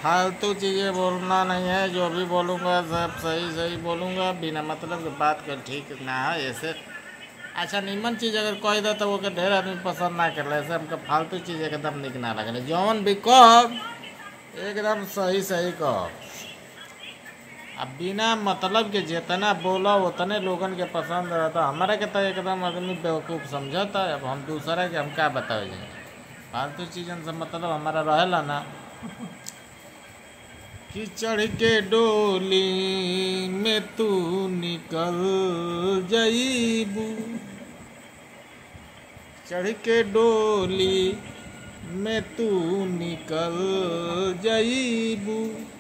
फालतू चीज़ें बोलना नहीं है। जो भी बोलूँगा सब सही सही बोलूँगा, बिना मतलब की बात कर ठीक ना है ऐसे। अच्छा निमन चीज़ अगर कह दो तो वो के ढेर आदमी पसंद ना कर ऐसे। हमको फालतू चीज़ एकदम निक ना लगे। जौन भी कह एकदम सही सही कह। अब बिना मतलब के जितना बोला उतने लोगन के पसंद रहता। हमारे के तो एकदम आदमी बेवकूफ़ समझता है। अब हम दूसरा के हम क्या बताओ जाए। फालतू चीज़न से मतलब हमारा रहेला ना कि चढ़ के डोली में तू निकल जाइबू, चढ़ के डोली में तू निकल जाइबू,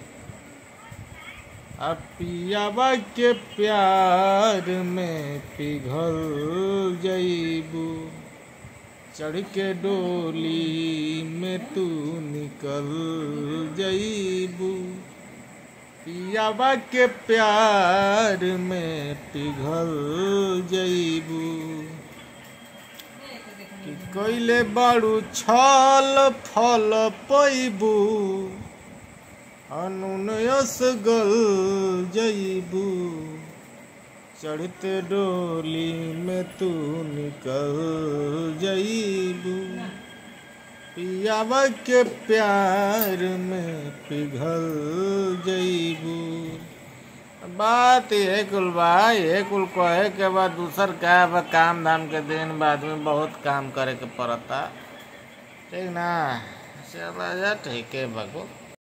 अब पियावा के प्यार में पिघल जाइबू, चढ़ के डोली में तू निकल जाइबू, पियावा के प्यार में पिघल जाइबू। कि कइले बाड़ू छल फल पैबू, अनुनयस गल जाइबू, चढ़ते डोली में तू निकल जाइबू, पियावा के प्यार में पिघल जाइबू। बात ये कुल भाई ये कुल कहे के बाद दूसर क्या बा, काम धाम के दिन बाद में बहुत काम करे के पड़ता। ठीक ना, चलो जा ठीक है भगो।